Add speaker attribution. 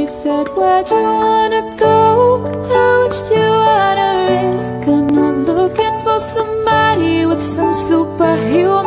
Speaker 1: said, where'd you wanna go? How much do you wanna risk? I'm not looking for somebody with some superhero